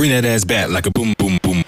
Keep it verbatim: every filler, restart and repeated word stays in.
bring that ass back like a boom, boom, boom.